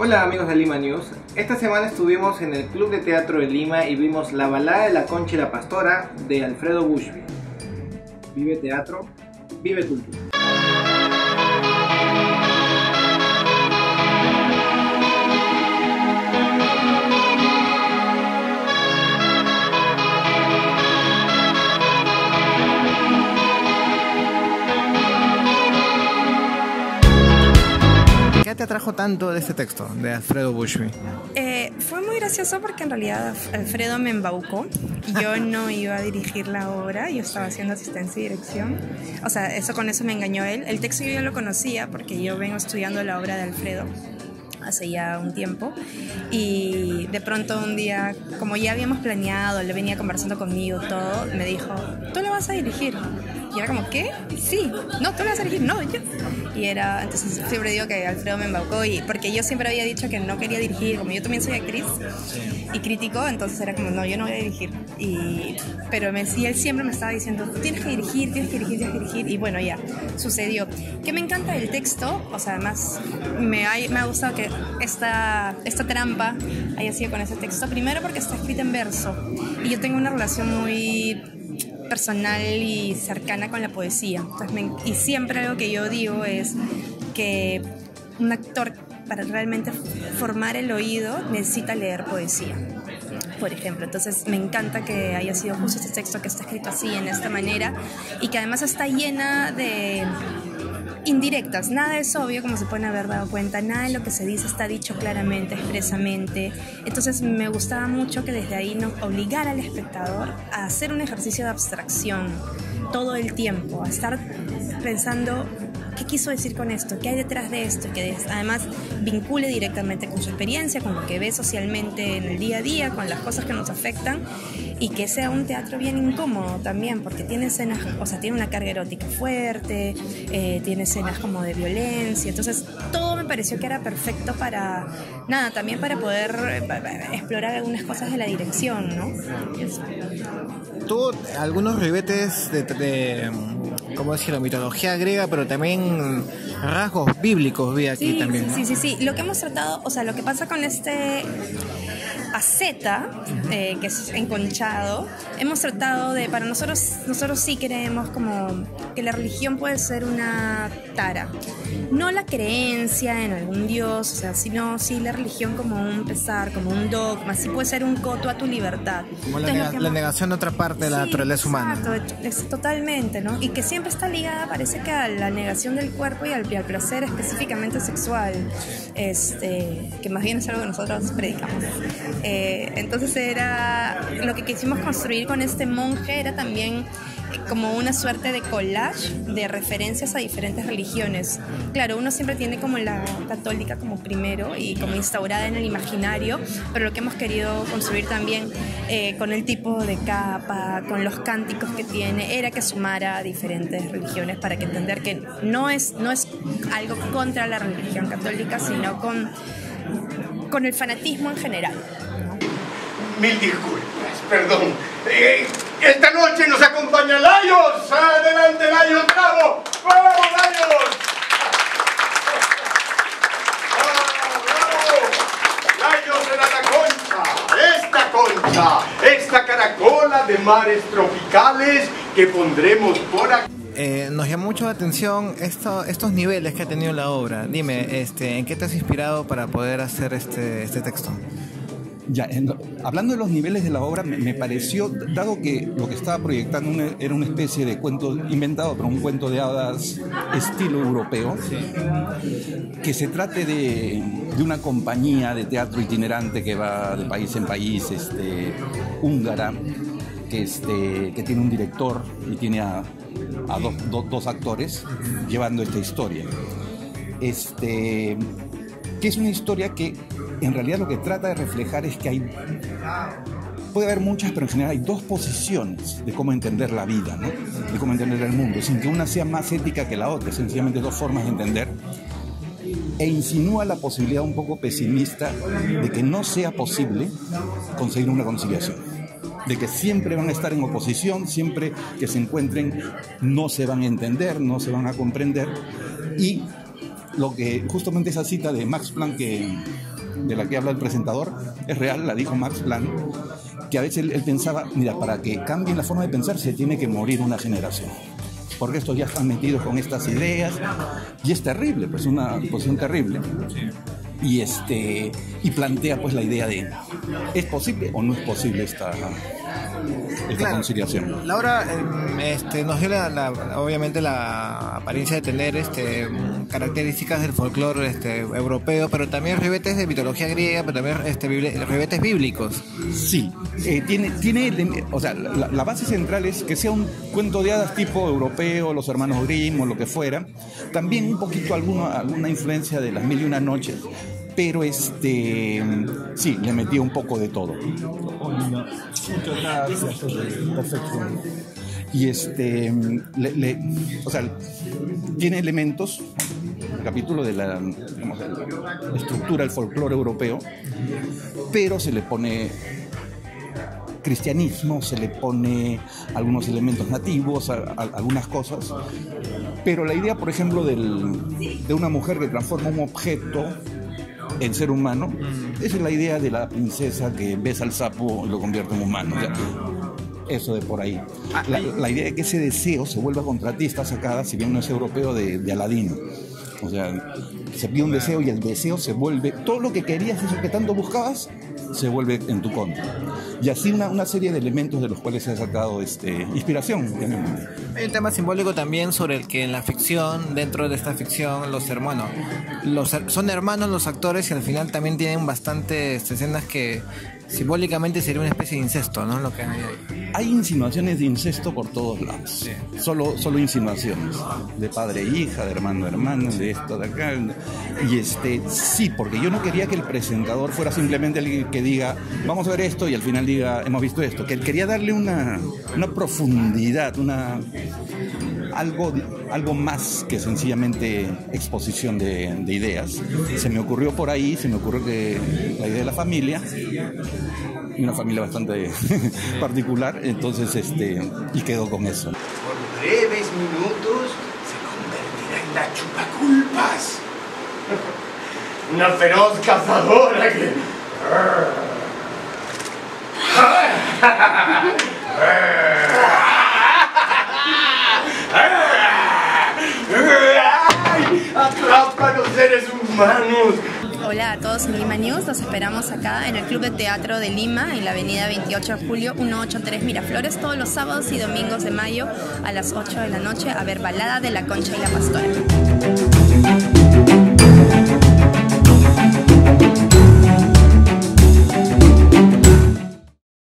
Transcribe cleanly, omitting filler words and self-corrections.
Hola amigos de Lima News, esta semana estuvimos en el Club de Teatro de Lima y vimos La balada de la Concha y la Pastora de Alfredo Bushby. Vive teatro, vive cultura. ¿Qué te atrajo tanto de este texto de Alfredo Bushby? Fue muy gracioso porque en realidad Alfredo me embaucó. Yo no iba a dirigir la obra, yo estaba haciendo asistencia y dirección. O sea, con eso me engañó él. El texto yo ya lo conocía porque yo vengo estudiando la obra de Alfredo hace ya un tiempo, y de pronto un día, como ya habíamos planeado, le venía conversando conmigo todo, me dijo, ¿tú la vas a dirigir? Y era como, ¿qué? Sí, no, tú la vas a dirigir, no, yo. Y era, entonces siempre digo que Alfredo me embaucó, y porque yo siempre había dicho que no quería dirigir, como yo también soy actriz y crítico, entonces era como, no, yo no voy a dirigir. Pero él siempre me estaba diciendo, tienes que dirigir, tienes que dirigir, tienes que dirigir, y bueno, ya, sucedió. Que me encanta el texto, o sea, además me ha gustado que esta trampa haya sido con ese texto, primero porque está escrita en verso, y yo tengo una relación muy personal y cercana con la poesía. Entonces, y siempre algo que yo digo es que un actor, para realmente formar el oído, necesita leer poesía, por ejemplo. Entonces me encanta que haya sido justo este texto que está escrito así, en esta manera, y que además está llena de indirectas. Nada es obvio, como se pueden haber dado cuenta, nada de lo que se dice está dicho claramente, expresamente. Entonces me gustaba mucho que desde ahí nos obligara al espectador a hacer un ejercicio de abstracción todo el tiempo, a estar pensando qué quiso decir con esto, qué hay detrás de esto, que además vincule directamente con su experiencia, con lo que ve socialmente en el día a día, con las cosas que nos afectan, y que sea un teatro bien incómodo también, porque tiene escenas, o sea, tiene una carga erótica fuerte, tiene escenas como de violencia. Entonces todo me pareció que era perfecto para, nada, también para poder explorar algunas cosas de la dirección, ¿no? Tuvo algunos ribetes de ¿cómo decirlo? Mitología griega, pero también rasgos bíblicos vi aquí también, ¿no? Sí. Lo que hemos tratado, o sea, lo que pasa con este asceta, que es enconchado, hemos tratado de, para nosotros sí creemos como que la religión puede ser una tara, no la creencia en algún dios, o sea, sino sí la religión como un pesar, como un dogma, sí puede ser un coto a tu libertad. Como la negación de otra parte de la naturaleza humana. Exacto, totalmente, ¿no? Y que siempre está ligada, parece que a la negación del cuerpo y al placer específicamente sexual, que más bien es algo que nosotros predicamos. Entonces era lo que quisimos construir con este monje, era también como una suerte de collage de referencias a diferentes religiones. Claro, uno siempre tiene como la católica como primero y como instaurada en el imaginario, pero lo que hemos querido construir también con el tipo de capa, con los cánticos que tiene, era que sumara a diferentes religiones, para que entender que no es algo contra la religión católica, sino con el fanatismo en general. Mil disculpas, perdón. Esta noche nos acompaña Laios. ¡Adelante, Laios! ¡Bravo! ¡Bravo, Laios! ¡Laios era la concha! Esta caracola de mares tropicales que pondremos por aquí. Nos llamó mucho la atención estos niveles que ha tenido la obra. Dime, ¿en qué te has inspirado para poder hacer este texto? Ya, hablando de los niveles de la obra, me pareció, dado que lo que estaba proyectando era una especie de cuento inventado, pero un cuento de hadas estilo europeo, que se trate de una compañía de teatro itinerante que va de país en país, húngara, que tiene un director y tiene a dos actores llevando esta historia. Que es una historia que en realidad lo que trata de reflejar es que puede haber muchas, pero en general hay dos posiciones de cómo entender la vida, ¿no? De cómo entender el mundo, sin que una sea más ética que la otra, sencillamente dos formas de entender, e insinúa la posibilidad un poco pesimista de que no sea posible conseguir una conciliación, de que siempre van a estar en oposición, siempre que se encuentren no se van a entender, no se van a comprender. Y lo que justamente esa cita de Max Planck de la que habla el presentador es real, la dijo Max Planck, que a veces él pensaba, mira, para que cambien la forma de pensar se tiene que morir una generación, porque estos ya están metidos con estas ideas, y es terrible, pues una posición terrible. Y plantea pues la idea de ¿es posible o no es posible esta conciliación? La obra nos dio obviamente la apariencia de tener características del folclore europeo, pero también ribetes de mitología griega, pero también ribetes bíblicos. Sí, tiene o sea, la base central es que sea un cuento de hadas tipo europeo, los hermanos Grimm o lo que fuera. También un poquito alguna influencia de las Mil y una Noches, pero sí, le metí un poco de todo. Muchas gracias. Perfecto. Y o sea, tiene elementos, el capítulo de la estructura del folclore europeo, pero se le pone cristianismo, se le pone algunos elementos nativos, algunas cosas, pero la idea, por ejemplo, de una mujer que transforma un objeto en ser humano, esa es la idea de la princesa que besa al sapo y lo convierte en humano. O sea, eso de por ahí. La idea de que ese deseo se vuelva contra ti está sacada, si bien no es europeo, de Aladino. O sea, se pide un deseo y el deseo se vuelve, todo lo que querías, eso que tanto buscabas, se vuelve en tu contra. Y así una serie de elementos de los cuales se ha sacado inspiración. Hay un tema simbólico también sobre el que en la ficción, dentro de esta ficción, son hermanos los actores, y al final también tienen bastantes escenas que simbólicamente sería una especie de incesto, ¿no? Lo que hay ahí. Hay insinuaciones de incesto por todos lados. Sí. Solo insinuaciones. De padre e hija, de hermano a hermano, de esto, de acá. Y sí, porque yo no quería que el presentador fuera simplemente el que diga, vamos a ver esto, y al final diga, hemos visto esto. Que él quería darle una profundidad, algo más que sencillamente exposición de ideas. Se me ocurrió por ahí, que la idea de la familia, y una familia bastante particular, entonces y quedó con eso. Por breves minutos se convertirá en la chupaculpas, una feroz cazadora que atrapa a los seres humanos. Hola a todos en Lima News, los esperamos acá en el Club de Teatro de Lima, en la avenida 28 de julio 183 Miraflores, todos los sábados y domingos de mayo a las 8 de la noche, a ver Balada de la Concha y la Pastora.